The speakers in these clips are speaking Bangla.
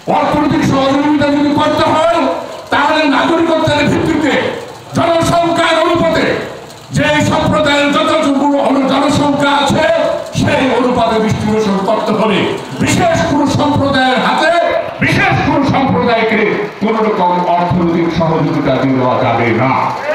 অর্থনৈতিক সহযোগিতা যদি করতে হয় তাহলে নাগরিকত্বের ভিত্তিতে জনসংখ্যার অনুপাতে যে সম্প্রদায়ের যতটুকু জনসংখ্যা আছে সেই অনুপাতে ডিস্ট্রিবিউশন করতে হবে। বিশেষ কোন সম্প্রদায়ের হাতে বিশেষ কোন সম্প্রদায়কে কোন রকম অর্থনৈতিক সহযোগিতা দেওয়া যাবে না।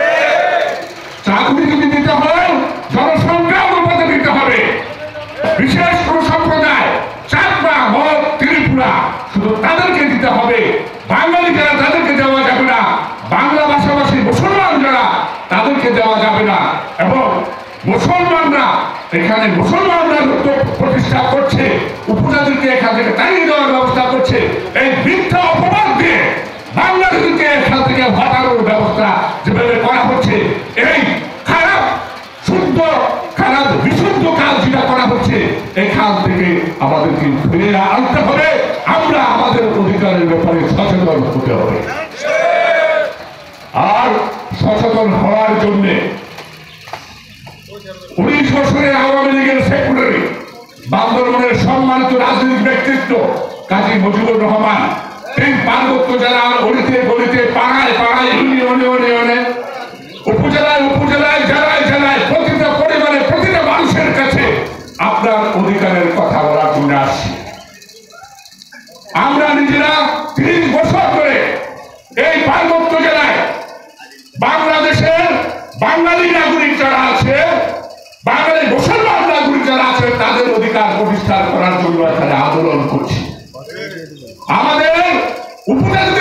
চাকরি যদি দিতে হয় জনসংখ্যা অনুপাতে দিতে হবে। বিশেষ কোন সম্প্রদায় চাকমা, মগ, ত্রিপুরা শুধু তাদেরকে দিতে হবে। বাঙালি যারা তাদেরকে দেওয়া যাবে না। বাংলা ভাষাভাষী মুসলমান যারা তাদেরকে দেওয়া যাবে না। এবং মুসলমানরা এখানে মুসলমানরা প্রতিষ্ঠা করছে, উপজাতিকে এখান থেকে তাড়িয়ে দেওয়ার ব্যবস্থা করছে। এই মিথ্যা অপবাদ দিয়ে বাংলাদেশকে এখান থেকে হটানোর ব্যবস্থা যেভাবে করা হচ্ছে, এই খারাপ শুদ্ধ খারাপ বিশুদ্ধ কাজ যেটা করা হচ্ছে, এখান থেকে আমাদেরকে ফিরে আনতে হবে। আমরা আমাদের অধিকারের ব্যাপারে সচেতন হতে হবে। আর সচেতন হওয়ার জন্য 19 বছরের আওয়ামী লীগের সেক্রেটারি, বান্দরবানের সম্মানিত রাজনৈতিক ব্যক্তিত্ব কাজী মুজিবুর রহমান, তিনি পার্বত্য জেলার অলিতে গলিতে পাড়ায় পাড়ায় ইউনিয়নে ইউনিয়নে উপজেলায় উপজেলায় জেলায় জেলায় প্রতিটা পরিবারে প্রতিটা মানুষের কাছে আপনার অধিকারের কথা বলার জন্য আসছি। আমরা নিজেরা 30 বছর ধরে এই পার্বত্য জেলায় বাংলাদেশের বাঙালি নাগরিক যারা আছে, বাঙালি মুসলমান নাগরিক যারা আছে, তাদের অধিকার প্রতিষ্ঠা করার জন্য এখানে আন্দোলন করছি। আমাদের উপজাতি